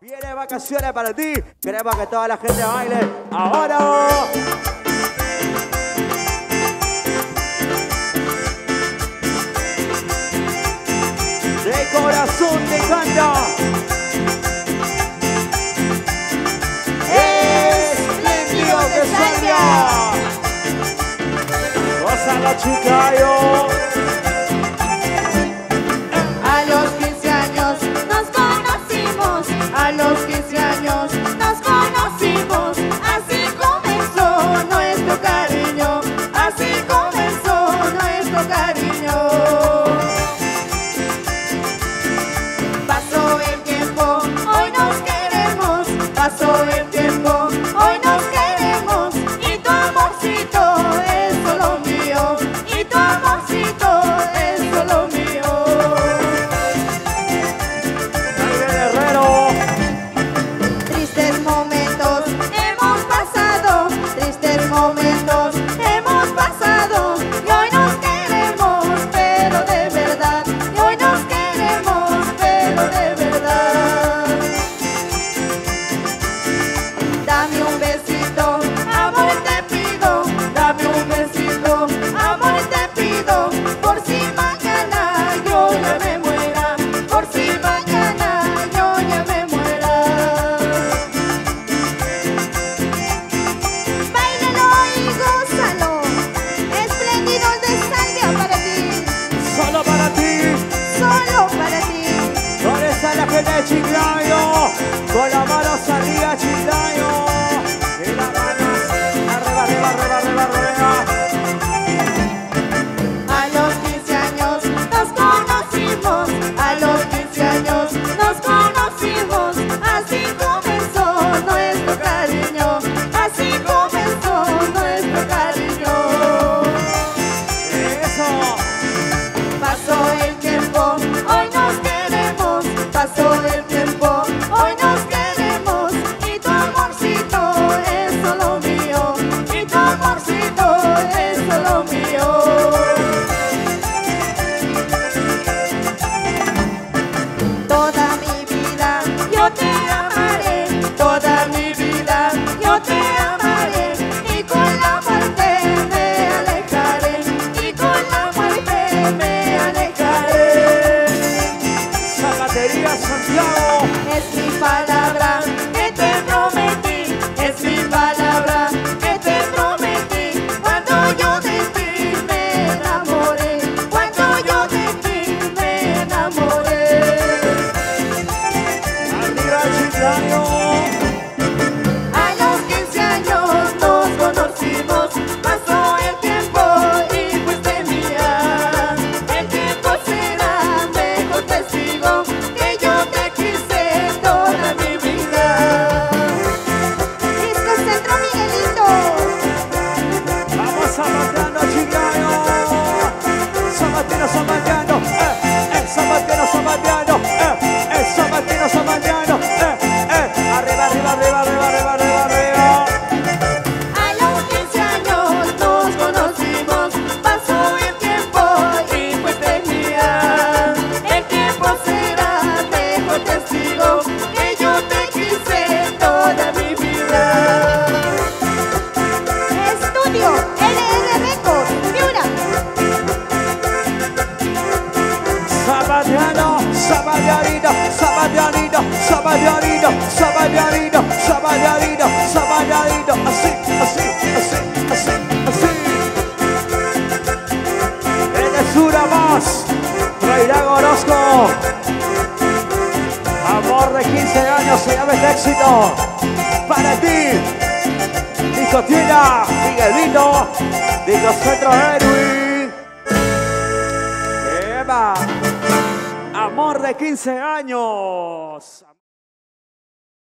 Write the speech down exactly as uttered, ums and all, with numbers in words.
Viene vacaciones para ti. Queremos que toda la gente baile. Ahora. De corazón te canta. Espléndido que salga. Gózalo, chicayo. A los quince años nos conocimos, a los quince años nos conocimos, así comenzó nuestro cariño, así comenzó nuestro cariño. Pasó el tiempo, hoy nos queremos, pasó el tiempo, hoy nos queremos, y tu amorcito es solo mío, y tu amorcito es solo mío. Tristes momentos hemos pasado, tristes momentos hemos pasado, y hoy nos queremos, pero de verdad, y hoy nos queremos, pero de verdad. Dame un besito, amor te pido, dame un besito, amor te pido, por si mañana yo ya me muera, por si mañana yo ya me muera. Báilalo y gózalo, espléndidos de salvia para ti, Solo para ti. solo para ti. ¿Dónde está la gente de Chiclayo? Con las manos arriba, Chiclayo. Y las manos arriba, arriba, arriba, arriba, arriba. A los quince años nos conocimos, a los quince años nos conocimos, así comenzó nuestro cariño, así comenzó nuestro cariño. Eso. Pasó el tiempo, hoy nos queremos, pasó el tiempo, hoy nos queremos, y tu amorcito es solo mío, y tu amorcito es solo mío. Toda mi vida yo te amaré, toda mi vida yo te amaré, y con la muerte me alejaré, y con la muerte me alejaré. Zapatería Santiago. Es mi palabra que te prometí, es mi palabra que te prometí, cuando yo de ti me enamoré, cuando yo de ti me enamoré. Arriba, Chiclayo. A los quince años nos conocimos, pasó el tiempo y fuiste mía. El tiempo será mejor testigo que yo te quise toda mi vida. Disco Centro Miguelito. Vamos zapateando, Chiclayo. Zapatero, zapateando. Eh, eh, zapatero, zapateando. Eh, eh, zapatero, zapateando. Eh, eh. Arriba, arriba, arriba, arriba, arriba, arriba, arriba. A los quince años nos conocimos, pasó el tiempo y fuiste mía. El tiempo será mejor testigo que yo te quise toda mi vida. Estudio L R Records, Piura. Zapateando, zapateadito, zapateadito, zapateadito, zapateadito, zapateadito, zapateadito, así, así, así, así, así. Desde Surabás, Reirán Orozco. Amor de quince años se llama este éxito. Para ti, Discotina, Miguelito, Disco Centro Edwin. Eva. Amor de quince años.